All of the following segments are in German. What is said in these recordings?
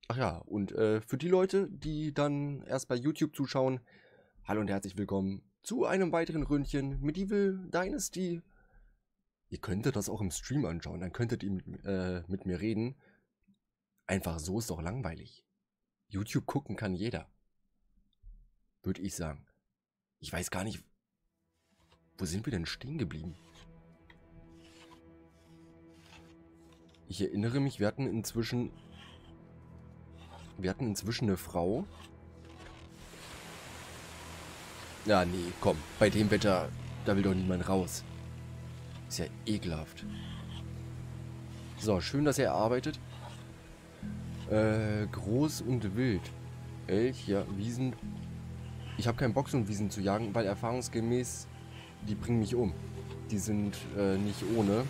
Ach ja, und für die Leute, die dann erst bei YouTube zuschauen, hallo und herzlich willkommen zu einem weiteren Ründchen Medieval Dynasty. Ihr könntet das auch im Stream anschauen, dann könntet ihr mit mir reden. Einfach so ist doch langweilig. YouTube gucken kann jeder, würde ich sagen. Ich weiß gar nicht, wo sind wir denn stehen geblieben? Ich erinnere mich, wir hatten inzwischen eine Frau. Ja, nee, komm, bei dem Wetter, da will doch niemand raus. Ist ja ekelhaft. So, schön, dass er arbeitet. Groß und wild. Elch, ja, Wiesen. Ich habe keinen Bock, so einen Wiesen zu jagen, weil erfahrungsgemäß, die bringen mich um. Die sind nicht ohne.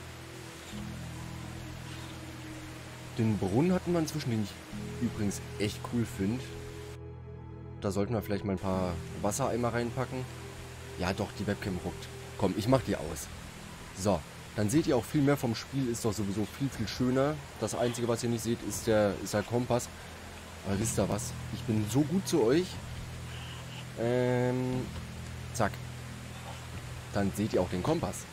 Den Brunnen hatten wir inzwischen, den ich übrigens echt cool finde. Da sollten wir vielleicht mal ein paar Wassereimer reinpacken. Ja doch, die Webcam ruckt. Komm, ich mach die aus. So, dann seht ihr auch viel mehr vom Spiel, ist doch sowieso viel, viel schöner. Das Einzige, was ihr nicht seht, ist der Kompass. Aber wisst ihr was? Ich bin so gut zu euch. Zack. Dann seht ihr auch den Kompass.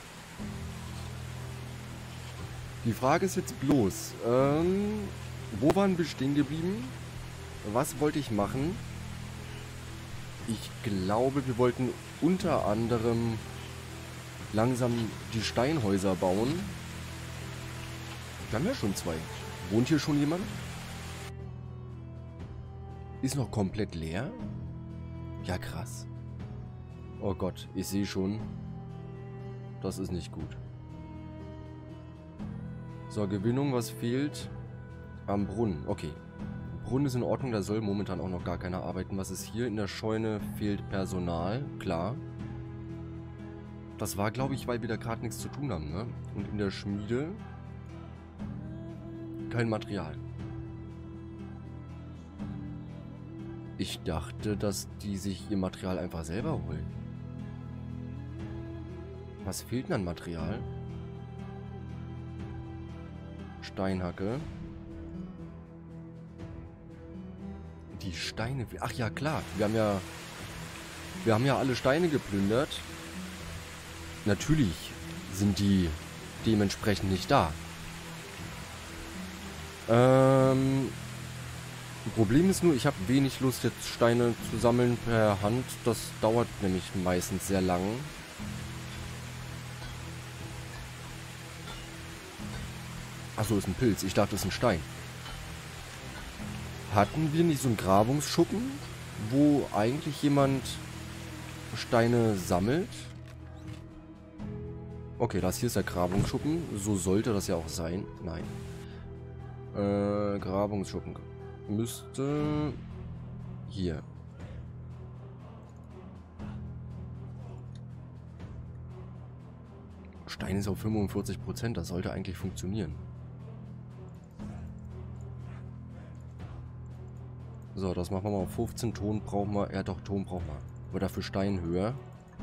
Die Frage ist jetzt bloß, wo waren wir stehen geblieben? Was wollte ich machen? Ich glaube, wir wollten unter anderem langsam die Steinhäuser bauen. Wir haben ja schon zwei. Wohnt hier schon jemand? Ist noch komplett leer? Ja, krass. Oh Gott, ich sehe schon. Das ist nicht gut. So, Gewinnung, was fehlt? Am Brunnen, okay. Brunnen ist in Ordnung, da soll momentan auch noch gar keiner arbeiten. Was ist hier? In der Scheune fehlt Personal, klar. Das war, glaube ich, weil wir da gerade nichts zu tun haben, ne? Und in der Schmiede kein Material. Ich dachte, dass die sich ihr Material einfach selber holen. Was fehlt denn an Material? Steinhacke. Die Steine. Ach ja, klar. Wir haben ja alle Steine geplündert. Natürlich sind die dementsprechend nicht da. Problem ist nur, ich habe wenig Lust, jetzt Steine zu sammeln per Hand. Das dauert nämlich meistens sehr lang. Achso, ist ein Pilz. Ich dachte, das ist ein Stein. Hatten wir nicht so einen Grabungsschuppen, wo eigentlich jemand Steine sammelt? Okay, das hier ist der Grabungsschuppen. So sollte das ja auch sein. Nein. Grabungsschuppen. Müsste... Hier. Stein ist auf 45%. Das sollte eigentlich funktionieren. So, das machen wir mal auf 15. Ton brauchen wir... Ja doch, Ton brauchen wir. Aber dafür Stein höher.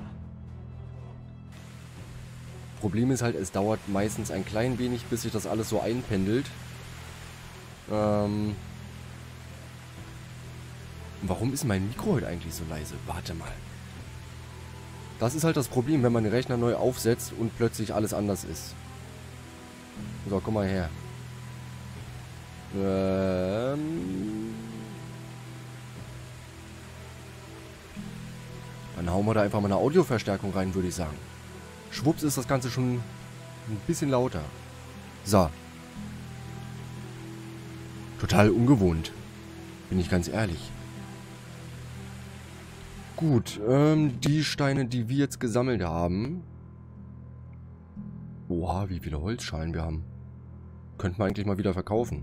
Problem ist halt, es dauert meistens ein klein wenig, bis sich das alles so einpendelt. Warum ist mein Mikro heute eigentlich so leise? Warte mal. Das ist halt das Problem, wenn man den Rechner neu aufsetzt und plötzlich alles anders ist. So, komm mal her. Dann hauen wir da einfach mal eine Audioverstärkung rein, würde ich sagen. Schwupps ist das Ganze schon ein bisschen lauter. So. Total ungewohnt. Bin ich ganz ehrlich. Gut, die Steine, die wir jetzt gesammelt haben. Oha, wie viele Holzschalen wir haben. Könnten wir eigentlich mal wieder verkaufen.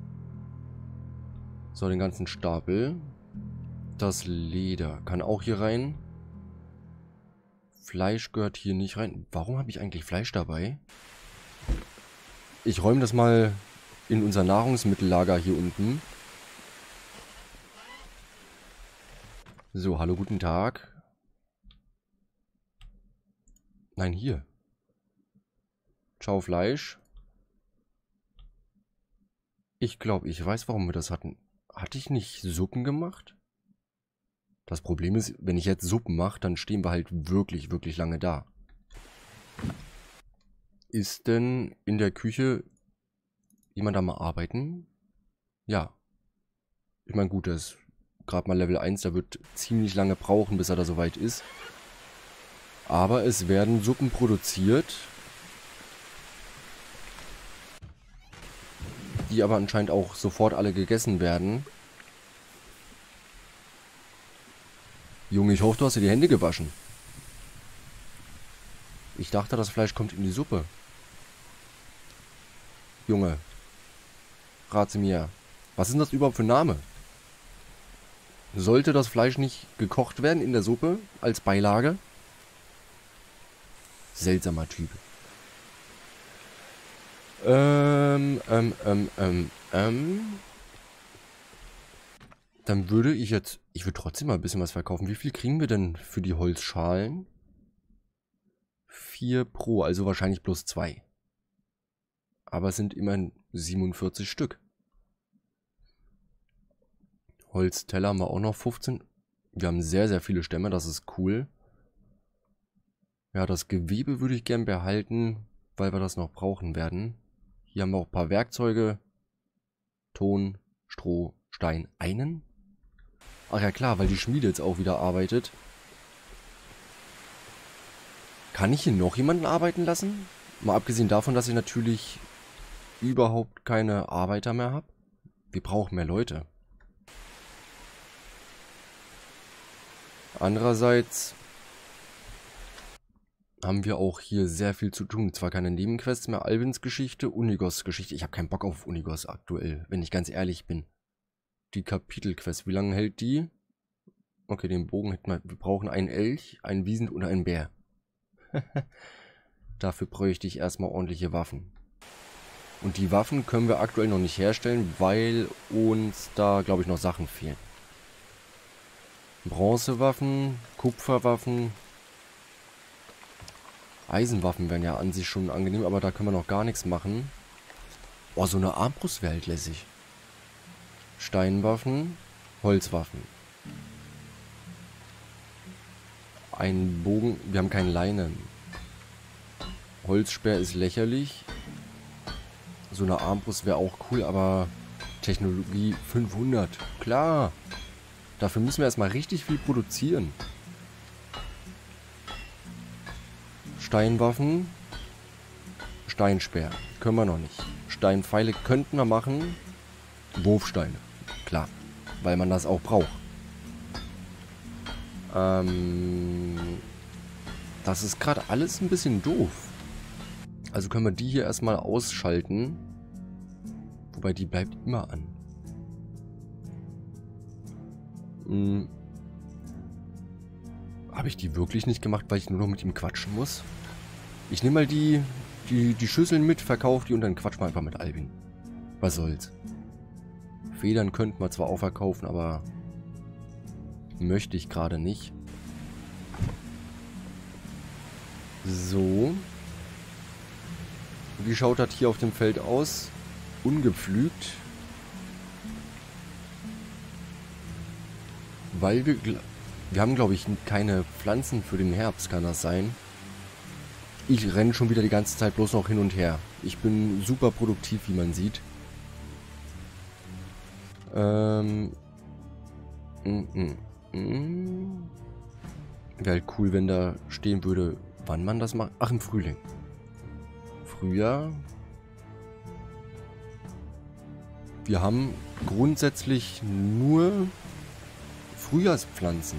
So, den ganzen Stapel. Das Leder kann auch hier rein. Fleisch gehört hier nicht rein. Warum habe ich eigentlich Fleisch dabei? Ich räume das mal in unser Nahrungsmittellager hier unten. So, hallo, guten Tag. Nein, hier. Ciao, Fleisch. Ich glaube, ich weiß, warum wir das hatten. Hatte ich nicht Suppen gemacht? Das Problem ist, wenn ich jetzt Suppen mache, dann stehen wir halt wirklich, wirklich lange da. Ist denn in der Küche jemand am Arbeiten? Ja. Ich meine, gut, das ist gerade mal Level 1, der wird ziemlich lange brauchen, bis er da soweit ist. Aber es werden Suppen produziert, die aber anscheinend auch sofort alle gegessen werden. Junge, ich hoffe, du hast dir die Hände gewaschen. Ich dachte, das Fleisch kommt in die Suppe. Junge, rate mir, was ist denn das überhaupt für ein Name? Sollte das Fleisch nicht gekocht werden in der Suppe als Beilage? Seltsamer Typ. Dann würde ich jetzt... Ich würde trotzdem mal ein bisschen was verkaufen. Wie viel kriegen wir denn für die Holzschalen? 4 pro, also wahrscheinlich plus 2. Aber es sind immerhin 47 Stück. Holzteller haben wir auch noch 15. Wir haben sehr, sehr viele Stämme, das ist cool. Ja, das Gewebe würde ich gern behalten, weil wir das noch brauchen werden. Hier haben wir auch ein paar Werkzeuge. Ton, Stroh, Stein. Einen? Ach ja klar, weil die Schmiede jetzt auch wieder arbeitet. Kann ich hier noch jemanden arbeiten lassen? Mal abgesehen davon, dass ich natürlich überhaupt keine Arbeiter mehr habe. Wir brauchen mehr Leute. Andererseits haben wir auch hier sehr viel zu tun. Zwar keine Nebenquests mehr, Alvins Geschichte, Unigos Geschichte. Ich habe keinen Bock auf Unigos aktuell, wenn ich ganz ehrlich bin. Die Kapitelquest, wie lange hält die? Okay, den Bogen hätten wir. Wir brauchen einen Elch, einen Wiesent und einen Bär. Dafür bräuchte ich erstmal ordentliche Waffen. Und die Waffen können wir aktuell noch nicht herstellen, weil uns da, glaube ich, noch Sachen fehlen. Bronzewaffen, Kupferwaffen, Eisenwaffen wären ja an sich schon angenehm, aber da können wir noch gar nichts machen. Oh, so eine Armbrust wäre halt lässig. Steinwaffen, Holzwaffen. Ein Bogen, wir haben keinen Leinen. Holzspeer ist lächerlich. So eine Armbrust wäre auch cool, aber Technologie 500. Klar. Dafür müssen wir erstmal richtig viel produzieren. Steinwaffen. Steinspeer. Können wir noch nicht. Steinpfeile könnten wir machen. Wurfsteine. Klar. Weil man das auch braucht. Das ist gerade alles ein bisschen doof. Also können wir die hier erstmal ausschalten. Wobei die bleibt immer an. Habe ich die wirklich nicht gemacht, weil ich nur noch mit ihm quatschen muss? Ich nehme mal die Schüsseln mit, verkaufe die und dann quatsch mal einfach mit Alvin. Was soll's. Federn könnten wir zwar auch verkaufen, aber möchte ich gerade nicht. So. Wie schaut das hier auf dem Feld aus? Ungepflügt. Weil wir haben, glaube ich, keine Pflanzen für den Herbst, kann das sein? Ich renne schon wieder die ganze Zeit bloß noch hin und her. Ich bin super produktiv, wie man sieht. Wäre halt cool, wenn da stehen würde, wann man das macht. Ach, im Frühling. Frühjahr. Wir haben grundsätzlich nur Frühjahrspflanzen.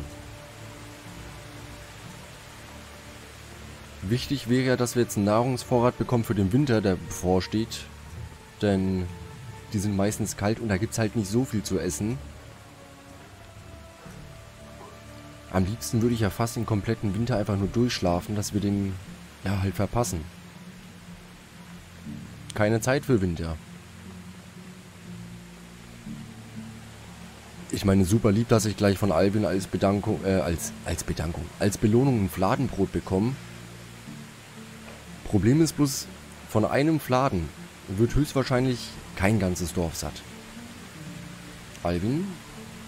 Wichtig wäre ja, dass wir jetzt einen Nahrungsvorrat bekommen für den Winter, der bevorsteht. Denn die sind meistens kalt und da gibt es halt nicht so viel zu essen. Am liebsten würde ich ja fast den kompletten Winter einfach nur durchschlafen, dass wir den ja halt verpassen. Keine Zeit für Winter. Ich meine, super lieb, dass ich gleich von Alvin als Bedankung, als Belohnung ein Fladenbrot bekomme. Problem ist bloß, von einem Fladen wird höchstwahrscheinlich kein ganzes Dorf satt. Alvin?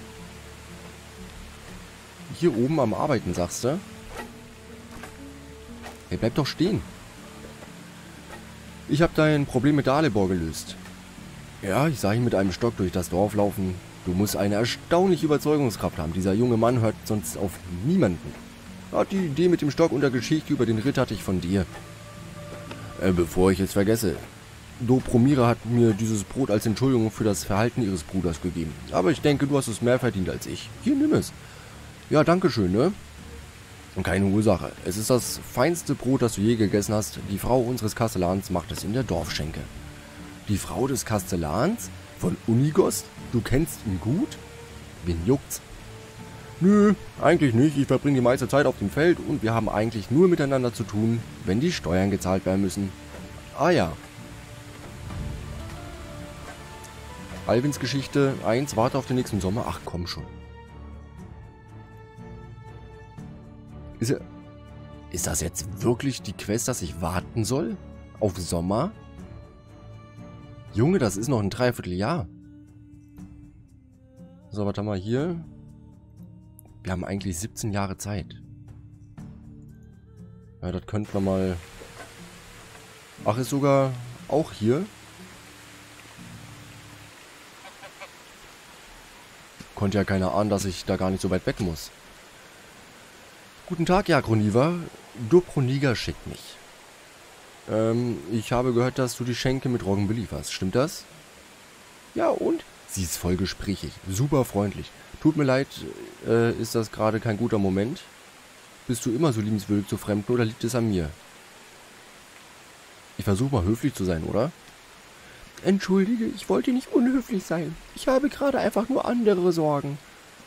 Hier oben am Arbeiten, sagst du? Hey, bleib doch stehen. Ich habe dein Problem mit Dalibor gelöst. Ja, ich sah ihn mit einem Stock durch das Dorf laufen. Du musst eine erstaunliche Überzeugungskraft haben. Dieser junge Mann hört sonst auf niemanden. Die Idee mit dem Stock und der Geschichte über den Ritt hatte ich von dir. Bevor ich es vergesse. Dobromira hat mir dieses Brot als Entschuldigung für das Verhalten ihres Bruders gegeben. Aber ich denke, du hast es mehr verdient als ich. Hier, nimm es. Ja, danke schön, ne? Und keine Ursache. Es ist das feinste Brot, das du je gegessen hast. Die Frau unseres Kastellans macht es in der Dorfschenke. Die Frau des Kastellans? Von Unigost? Du kennst ihn gut? Wen juckt's? Nö, eigentlich nicht. Ich verbringe die meiste Zeit auf dem Feld und wir haben eigentlich nur miteinander zu tun, wenn die Steuern gezahlt werden müssen. Ah ja. Alvins Geschichte 1, warte auf den nächsten Sommer. Ach komm schon. Ist das jetzt wirklich die Quest, dass ich warten soll? Auf Sommer? Junge, das ist noch ein Dreivierteljahr. So, warte mal hier. Wir haben eigentlich 17 Jahre Zeit. Ja, das könnten wir mal... Ach, ist sogar auch hier. Konnte ja keiner ahnen, dass ich da gar nicht so weit weg muss. Guten Tag, Jagroniva. Dobromira schickt mich. Ich habe gehört, dass du die Schenke mit Roggen belieferst. Stimmt das? Ja, und? Sie ist voll gesprächig. Super freundlich. Tut mir leid, ist das gerade kein guter Moment? Bist du immer so liebenswürdig zu Fremden oder liegt es an mir? Ich versuche mal höflich zu sein, oder? Entschuldige, ich wollte nicht unhöflich sein. Ich habe gerade einfach nur andere Sorgen.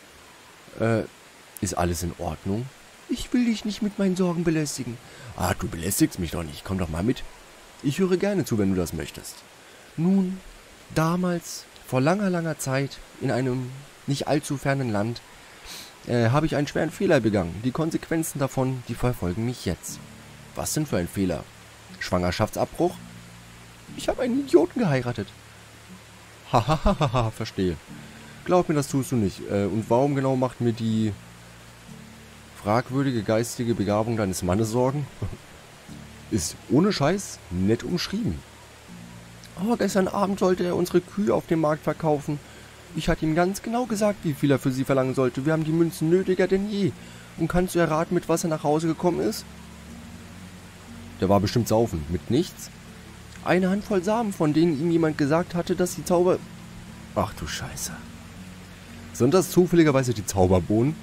Ist alles in Ordnung? Ich will dich nicht mit meinen Sorgen belästigen. Ah, du belästigst mich doch nicht. Komm doch mal mit. Ich höre gerne zu, wenn du das möchtest. Nun, damals, vor langer, langer Zeit, in einem nicht allzu fernen Land, habe ich einen schweren Fehler begangen. Die Konsequenzen davon, die verfolgen mich jetzt. Was denn für ein Fehler? Schwangerschaftsabbruch? Ich habe einen Idioten geheiratet. Hahaha, verstehe. Glaub mir, das tust du nicht. Und warum genau macht mir die fragwürdige geistige Begabung deines Mannes Sorgen? Ist ohne Scheiß nett umschrieben. Aber gestern Abend sollte er unsere Kühe auf dem Markt verkaufen. Ich hatte ihm ganz genau gesagt, wie viel er für sie verlangen sollte. Wir haben die Münzen nötiger denn je. Und kannst du erraten, mit was er nach Hause gekommen ist? Der war bestimmt saufen. Mit nichts? Eine Handvoll Samen, von denen ihm jemand gesagt hatte, dass die Zauber... Ach du Scheiße. Sind das zufälligerweise die Zauberbohnen?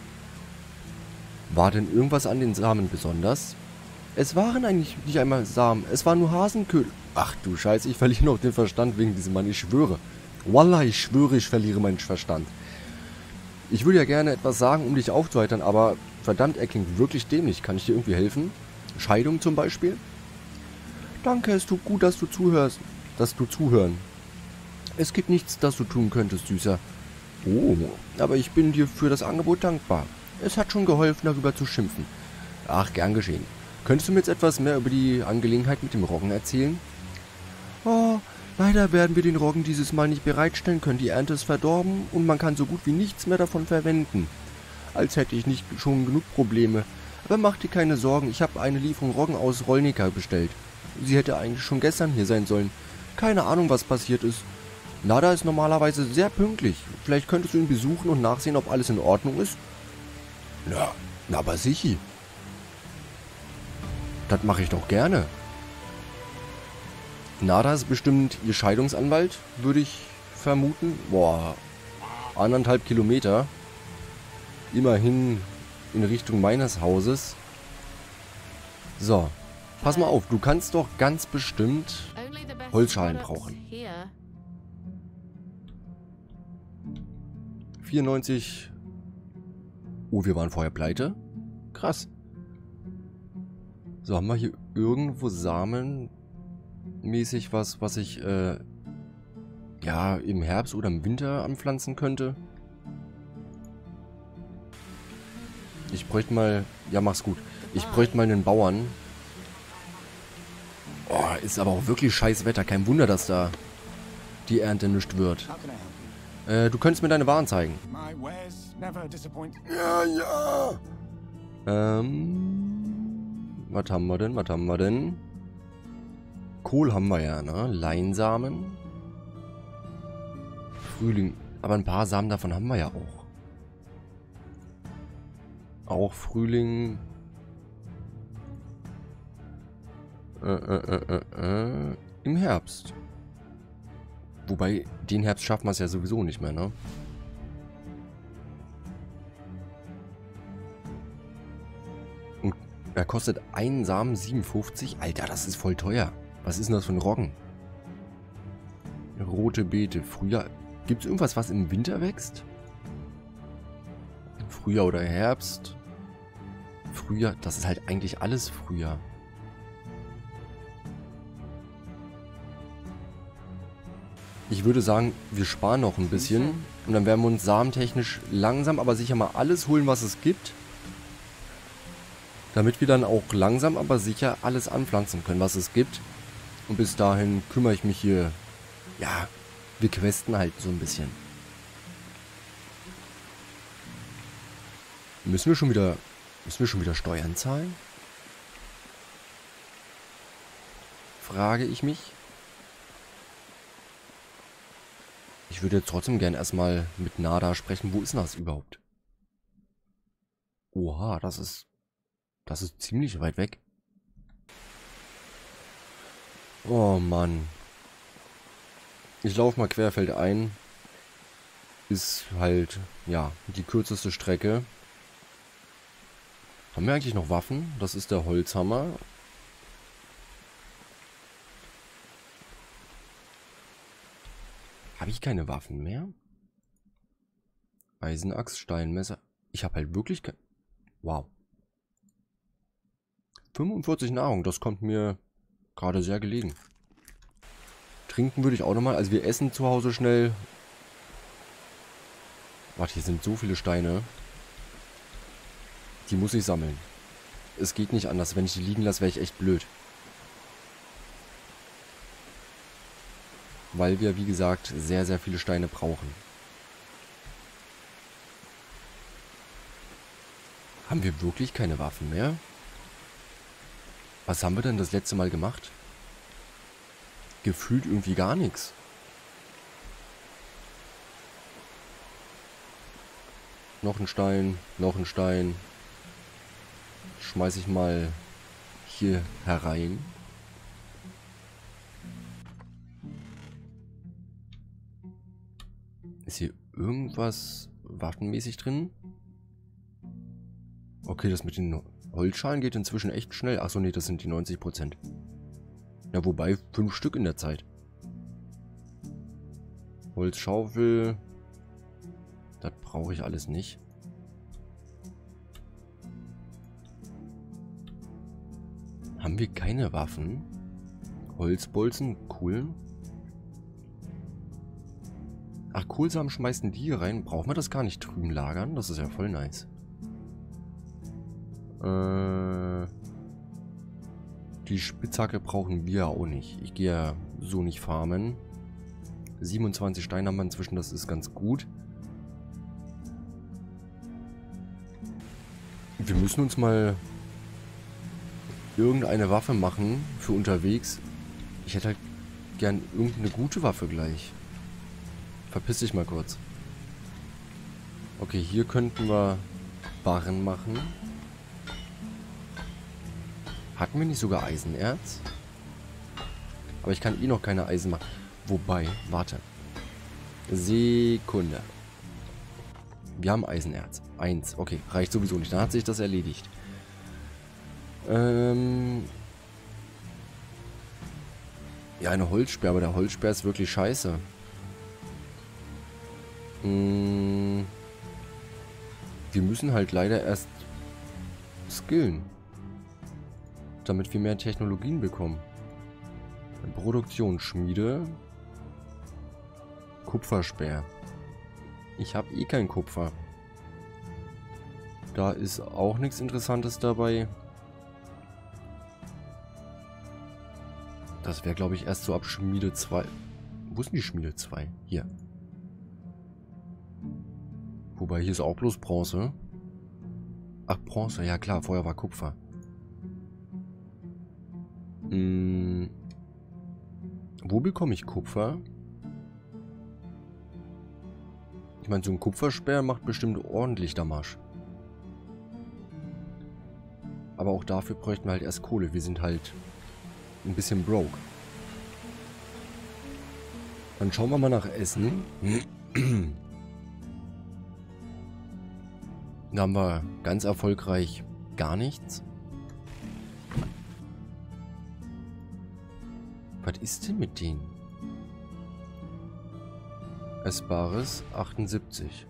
War denn irgendwas an den Samen besonders? Es waren eigentlich nicht einmal Samen, es war nur Hasenköhl. Ach du Scheiße, ich verliere noch den Verstand wegen diesem Mann, ich schwöre. Wallah, ich schwöre, ich verliere meinen Verstand. Ich würde ja gerne etwas sagen, um dich aufzuheitern, aber verdammt, er klingt wirklich dämlich. Kann ich dir irgendwie helfen? Scheidung zum Beispiel? Danke, es tut gut, dass du zuhörst. Zuhören. Es gibt nichts, das du tun könntest, Süßer. Oh, aber ich bin dir für das Angebot dankbar. Es hat schon geholfen, darüber zu schimpfen. Ach, gern geschehen. Könntest du mir jetzt etwas mehr über die Angelegenheit mit dem Roggen erzählen? Oh, leider werden wir den Roggen dieses Mal nicht bereitstellen können. Die Ernte ist verdorben und man kann so gut wie nichts mehr davon verwenden. Als hätte ich nicht schon genug Probleme. Aber mach dir keine Sorgen, ich habe eine Lieferung Roggen aus Rolnica bestellt. Sie hätte eigentlich schon gestern hier sein sollen. Keine Ahnung, was passiert ist. Nada ist normalerweise sehr pünktlich. Vielleicht könntest du ihn besuchen und nachsehen, ob alles in Ordnung ist. Na, aber sicher. Das mache ich doch gerne. Nada ist bestimmt ihr Scheidungsanwalt, würde ich vermuten. Boah, 1,5 Kilometer. Immerhin in Richtung meines Hauses. So, pass mal auf, du kannst doch ganz bestimmt Holzschalen brauchen. 94. Oh, wir waren vorher pleite. Krass. So, haben wir hier irgendwo samenmäßig was ich, ja, im Herbst oder im Winter anpflanzen könnte? Ich bräuchte mal... Ja, mach's gut. Ich bräuchte mal einen Bauern. Oh, ist aber auch wirklich scheiß Wetter. Kein Wunder, dass da die Ernte nicht wird. How can I help you? Du könntest mir deine Waren zeigen. My wares never disappoint. Ja, ja. Was haben wir denn? Was haben wir denn? Kohl haben wir ja, ne? Leinsamen. Frühling. Aber ein paar Samen davon haben wir ja auch. Auch Frühling. Im Herbst. Wobei, den Herbst schaffen wir es ja sowieso nicht mehr, ne? Und er kostet einen Samen 57. Alter, das ist voll teuer. Was ist denn das für ein Roggen? Rote Beete. Frühjahr. Gibt es irgendwas, was im Winter wächst? Frühjahr oder Herbst? Frühjahr. Das ist halt eigentlich alles Frühjahr. Ich würde sagen, wir sparen noch ein bisschen. Und dann werden wir uns samentechnisch langsam, aber sicher mal alles holen, was es gibt. Damit wir dann auch langsam, aber sicher alles anpflanzen können, was es gibt. Und bis dahin kümmere ich mich hier. Ja, wir questen halt so ein bisschen. Müssen wir schon wieder Steuern zahlen? Frage ich mich. Ich würde jetzt trotzdem gern erstmal mit Nada sprechen. Wo ist denn das überhaupt? Oha, das ist ziemlich weit weg. Oh Mann. Ich laufe mal querfeldein. Ist halt, ja, die kürzeste Strecke. Haben wir eigentlich noch Waffen? Das ist der Holzhammer. Habe ich keine Waffen mehr? Eisenachs, Steinmesser. Ich habe halt wirklich kein... Wow. 45 Nahrung, das kommt mir gerade sehr gelegen. Trinken würde ich auch nochmal. Also wir essen zu Hause schnell. Warte, hier sind so viele Steine. Die muss ich sammeln. Es geht nicht anders. Wenn ich die liegen lasse, wäre ich echt blöd. Weil wir, wie gesagt, sehr, sehr viele Steine brauchen. Haben wir wirklich keine Waffen mehr? Was haben wir denn das letzte Mal gemacht? Gefühlt irgendwie gar nichts. Noch ein Stein, noch ein Stein. Schmeiß ich mal hier herein. Ist hier irgendwas waffenmäßig drin? Okay, das mit den Holzschalen geht inzwischen echt schnell. Achso, nee, das sind die 90%. Ja, wobei 5 Stück in der Zeit. Holzschaufel. Das brauche ich alles nicht. Haben wir keine Waffen? Holzbolzen, cool. Ach, Kohlsamen schmeißen die hier rein. Brauchen wir das gar nicht drüben lagern? Das ist ja voll nice. Die Spitzhacke brauchen wir auch nicht. Ich gehe ja so nicht farmen. 27 Steine haben wir inzwischen, das ist ganz gut. Wir müssen uns mal irgendeine Waffe machen für unterwegs. Ich hätte halt gern irgendeine gute Waffe gleich. Verpiss dich mal kurz. Okay, hier könnten wir Barren machen. Hatten wir nicht sogar Eisenerz? Aber ich kann noch keine Eisen machen. Wobei, warte. Sekunde. Wir haben Eisenerz. 1. Okay, reicht sowieso nicht. Dann hat sich das erledigt. Ja, eine Holzsperr, aber der Holzsperr ist wirklich scheiße. Wir müssen halt leider erst skillen. Damit wir mehr Technologien bekommen. Produktionsschmiede. Kupfersperr. Ich habe eh kein Kupfer. Da ist auch nichts Interessantes dabei. Das wäre, glaube ich, erst so ab Schmiede 2. Wo ist denn die Schmiede 2? Hier. Wobei, hier ist auch bloß Bronze. Ach, Bronze. Ja klar, vorher war Kupfer. Wo bekomme ich Kupfer? Ich meine, so ein Kupfersperr macht bestimmt ordentlich Damage. Aber auch dafür bräuchten wir halt erst Kohle. Wir sind halt ein bisschen broke. Dann schauen wir mal nach Essen. Da haben wir ganz erfolgreich gar nichts. Was ist denn mit denen? Essbares 78.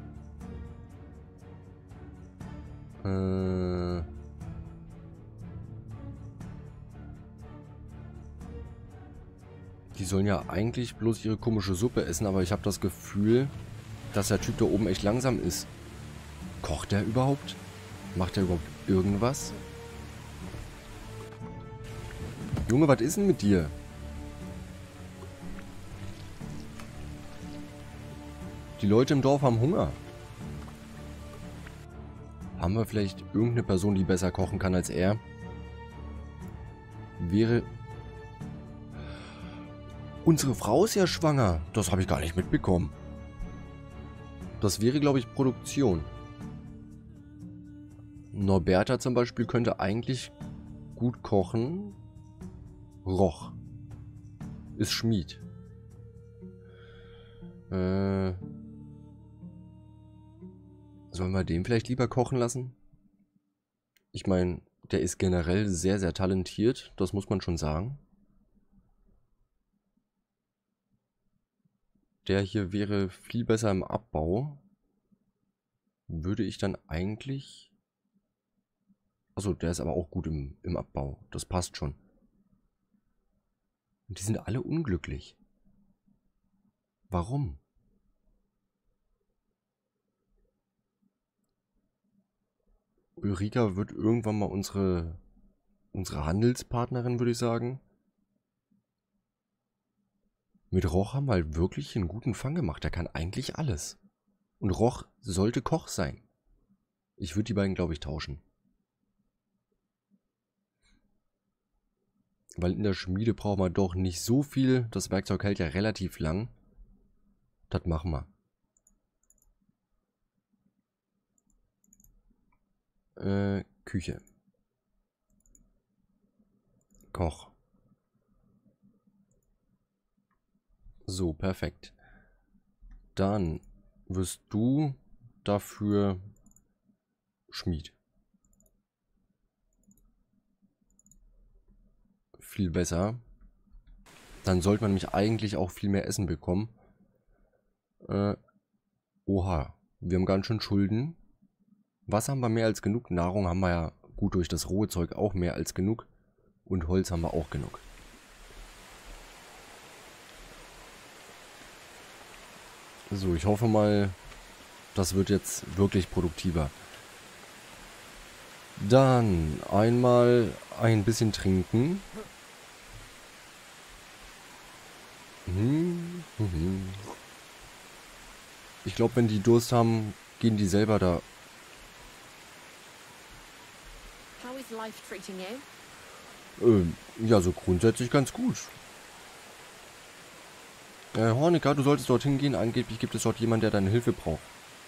Die sollen ja eigentlich bloß ihre komische Suppe essen, aber ich habe das Gefühl, dass der Typ da oben echt langsam ist. Kocht der überhaupt? Macht der überhaupt irgendwas? Junge, was ist denn mit dir? Die Leute im Dorf haben Hunger. Haben wir vielleicht irgendeine Person, die besser kochen kann als er? Wäre... Unsere Frau ist ja schwanger. Das habe ich gar nicht mitbekommen. Das wäre, glaube ich, Produktion. Norberta zum Beispiel könnte eigentlich gut kochen. Roch. Ist Schmied. Sollen wir den vielleicht lieber kochen lassen? Ich meine, der ist generell sehr, sehr talentiert. Das muss man schon sagen. Der hier wäre viel besser im Abbau. Würde ich dann eigentlich... Achso, der ist aber auch gut im Abbau. Das passt schon. Und die sind alle unglücklich. Warum? Ulrika wird irgendwann mal unsere Handelspartnerin, würde ich sagen. Mit Roch haben wir halt wirklich einen guten Fang gemacht. Der kann eigentlich alles. Und Roch sollte Koch sein. Ich würde die beiden, glaube ich, tauschen. Weil in der Schmiede brauchen wir doch nicht so viel. Das Werkzeug hält ja relativ lang. Das machen wir. Küche. Koch. So, perfekt. Dann wirst du dafür Schmied. Viel besser. Dann sollte man nämlich eigentlich auch viel mehr Essen bekommen. Oha, wir haben ganz schön Schulden. Wasser haben wir mehr als genug. Nahrung haben wir ja gut durch das rohe Zeug auch mehr als genug. Und Holz haben wir auch genug. So, ich hoffe mal, das wird jetzt wirklich produktiver. Dann einmal ein bisschen trinken. Ich glaube, wenn die Durst haben, gehen die selber da. How is life treating you? Ja, so grundsätzlich ganz gut. Hornika, du solltest dorthin gehen. Angeblich gibt es dort jemanden, der deine Hilfe braucht.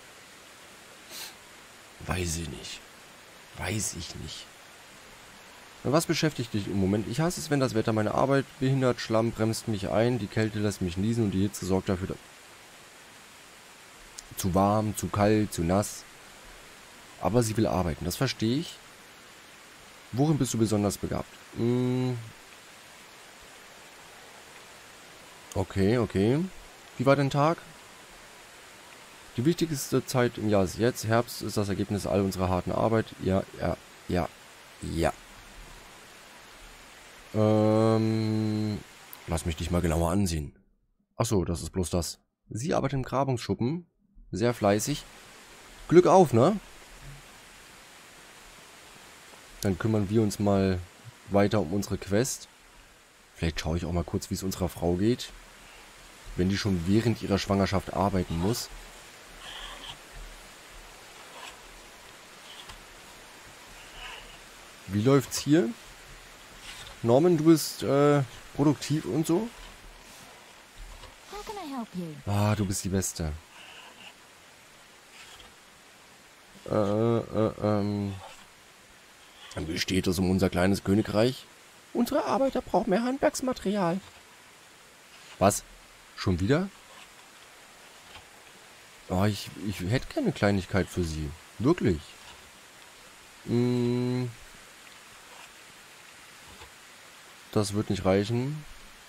Weiß ich nicht. Weiß ich nicht. Was beschäftigt dich im Moment? Ich hasse es, wenn das Wetter meine Arbeit behindert. Schlamm bremst mich ein, die Kälte lässt mich niesen und die Hitze sorgt dafür, zu warm, zu kalt, zu nass. Aber sie will arbeiten, das verstehe ich. Worin bist du besonders begabt? Okay. Wie war dein Tag? Die wichtigste Zeit im Jahr ist jetzt. Herbst ist das Ergebnis all unserer harten Arbeit. Ja. Lass mich dich mal genauer ansehen. Achso, das ist bloß das. Sie arbeitet im Grabungsschuppen. Sehr fleißig. Glück auf, ne? Dann kümmern wir uns mal weiter um unsere Quest. Vielleicht schaue ich auch mal kurz, wie es unserer Frau geht. wenn die schon während ihrer Schwangerschaft arbeiten muss. Wie läuft's hier? Norman, du bist produktiv und so? Ah, du bist die Beste. Wie steht es um unser kleines Königreich? Unsere Arbeiter brauchen mehr Handwerksmaterial. Was? Schon wieder? Oh, ich hätte keine Kleinigkeit für sie. Wirklich. Das wird nicht reichen.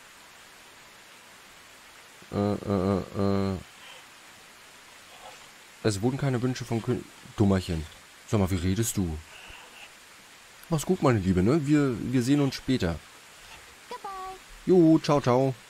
Es wurden keine Wünsche von Dummerchen. Sag mal, wie redest du? Mach's gut, meine Liebe, ne? Wir sehen uns später. Jo, ciao, ciao.